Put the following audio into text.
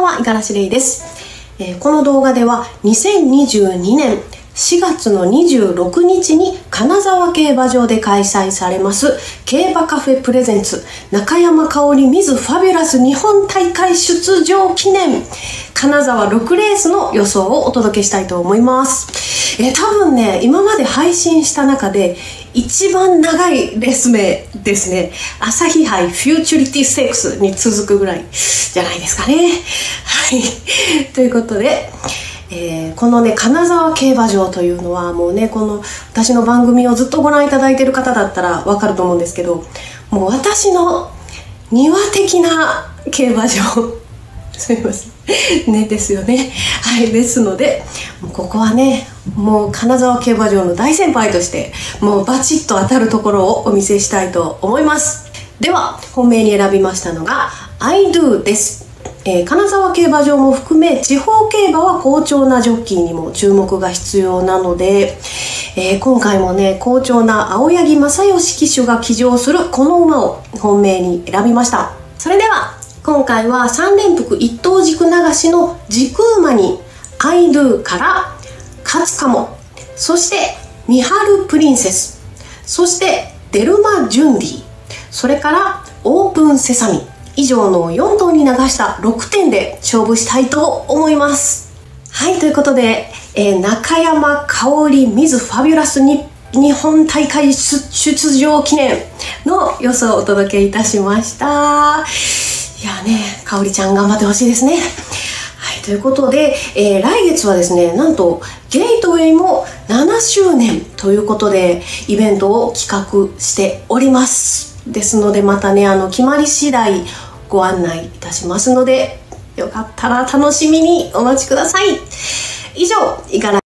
は、五十嵐玲です。この動画では2022年4月の26日に金沢競馬場で開催されます競馬カフェプレゼンツ中山香織ミズファビュラス日本大会出場記念金沢6レースの予想をお届けしたいと思います。多分ね、今まで配信した中で一番長いレース名ですね。朝日杯フューチュリティステークスに続くぐらいじゃないですかね。はい。ということで、このね、金沢競馬場というのはもうね、この私の番組をずっとご覧いただいている方だったらわかると思うんですけど、もう私の庭的な競馬場すみませんね、ですよね。はい、ですのでもうここはね、もう金沢競馬場の大先輩としてもうバチッと当たるところをお見せしたいと思います。では本命に選びましたのが I do です。金沢競馬場も含め地方競馬は好調なジョッキーにも注目が必要なので、今回もね、好調な青柳正義騎手が騎乗するこの馬を本命に選びました。それでは今回は3連複一等軸流しの軸馬に I do から勝つかも、そしてミハルプリンセス、そしてデルマジュンディ、それからオープンセサミ、以上の4頭に流した6点で勝負したいと思います。はい、ということで、中山香織ミズファビュラスに日本大会出場記念の予想をお届けいたしました。いやね、香織ちゃん頑張ってほしいですね。はい、ということで、来月はですね、なんとゲートウェイも7周年ということでイベントを企画しております。ですのでまたね、決まり次第ご案内いたしますので、よかったら楽しみにお待ちください。以上、五十嵐